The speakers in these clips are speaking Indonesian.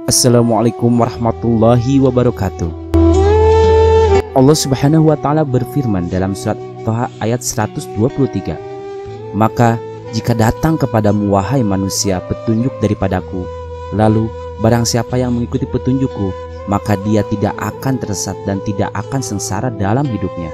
Assalamualaikum warahmatullahi wabarakatuh. Allah Subhanahu wa Ta'ala berfirman dalam surat Thaha ayat 123, "Maka jika datang kepadamu wahai manusia petunjuk daripadaku, lalu barang siapa yang mengikuti petunjukku, maka dia tidak akan tersesat dan tidak akan sengsara dalam hidupnya."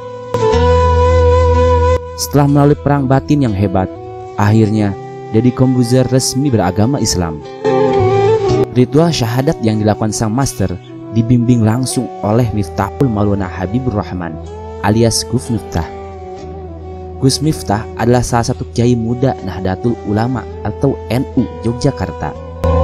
Setelah melalui perang batin yang hebat, akhirnya Deddy Corbuzier resmi beragama Islam. Ritual syahadat yang dilakukan sang master dibimbing langsung oleh Miftahul Maulana Habibur Rahman alias Gus Miftah. Gus Miftah adalah salah satu kiai muda Nahdlatul Ulama atau NU Yogyakarta.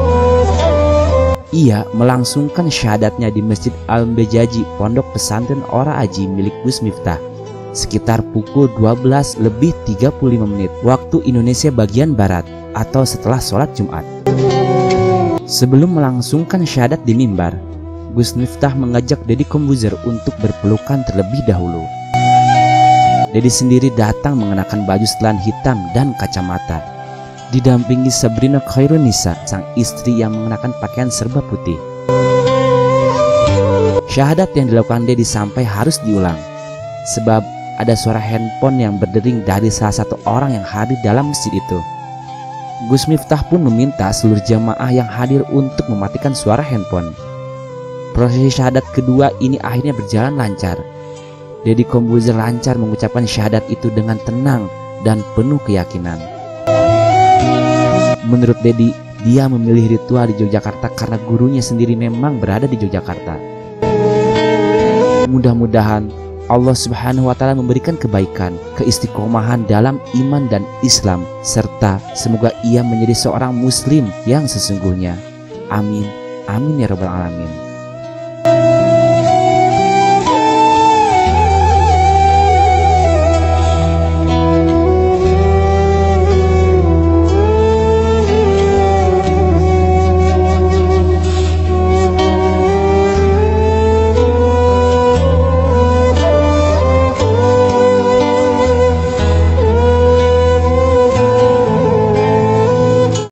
Ia melangsungkan syahadatnya di Masjid Al-Bejaji, Pondok Pesantren Ora Aji milik Gus Miftah, sekitar pukul 12:35 waktu Indonesia bagian Barat atau setelah sholat Jumat. Sebelum melangsungkan syahadat di mimbar, Gus Miftah mengajak Deddy Corbuzier untuk berpelukan terlebih dahulu. Deddy sendiri datang mengenakan baju setelan hitam dan kacamata, didampingi Sabrina Khairunisa, sang istri yang mengenakan pakaian serba putih. Syahadat yang dilakukan Deddy sampai harus diulang, sebab ada suara handphone yang berdering dari salah satu orang yang hadir dalam masjid itu. Gus Miftah pun meminta seluruh jamaah yang hadir untuk mematikan suara handphone. Prosesi syahadat kedua ini akhirnya berjalan lancar. Deddy Corbuzier lancar mengucapkan syahadat itu dengan tenang dan penuh keyakinan. Menurut Deddy, dia memilih ritual di Yogyakarta karena gurunya sendiri memang berada di Yogyakarta. Mudah-mudahan Allah Subhanahu wa Ta'ala memberikan kebaikan, keistiqomahan dalam iman dan Islam, serta semoga ia menjadi seorang muslim yang sesungguhnya. Amin, amin ya rabbal alamin.